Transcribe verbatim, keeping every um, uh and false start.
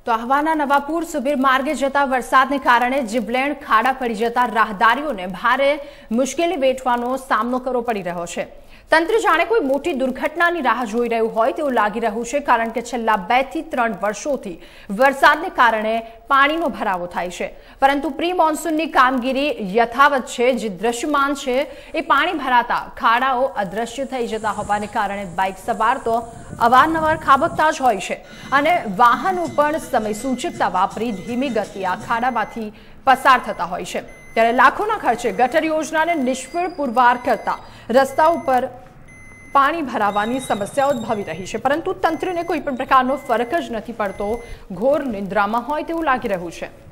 તો આહવાના નવાપુર સુબીર માર્ગે જતા વરસાદને કારણે જીબલેણ ખાડા પડી જતા રાહદારીઓને ભારે મુશ્કેલી વેઠવાનો સામનો કરવો પડી રહ્યો છે। તંત્ર જાણે કોઈ મોટી દુર્ઘટનાની રાહ જોઈ રહ્યું હોય તેવું લાગી રહ્યું છે, કારણ કે છેલ્લા બે થી ત્રણ વર્ષોથી વરસાદને કારણે પાણીનો ભરાવો થાય છે, પરંતુ પ્રી મોન્સૂનની કામગીરી યથાવત છે। જે દ્રશ્યમાન છે એ પાણી ભરાતા ખાડાઓ અદ્રશ્ય થઈ જતા હોવાને કારણે બાઇક સવાર તો અવારનવાર ખાબકતા જ હોય છે અને વાહનો પણ સમય સૂચકતા વાપરી ધીમી ગતિએ આ ખાડામાંથી પસાર થતા હોય છે। ત્યારે લાખોના ખર્ચે ગટર યોજનાને નિષ્ફળ પુરવાર કરતા રસ્તા ઉપર પાણી ભરાવાની સમસ્યા ઉદ્ભવી રહી છે, પરંતુ તંત્રને કોઈ પણ પ્રકારનો ફરક જ નથી પડતો। ઘોર નિંદ્રામાં હોય તેવું લાગી રહ્યું છે।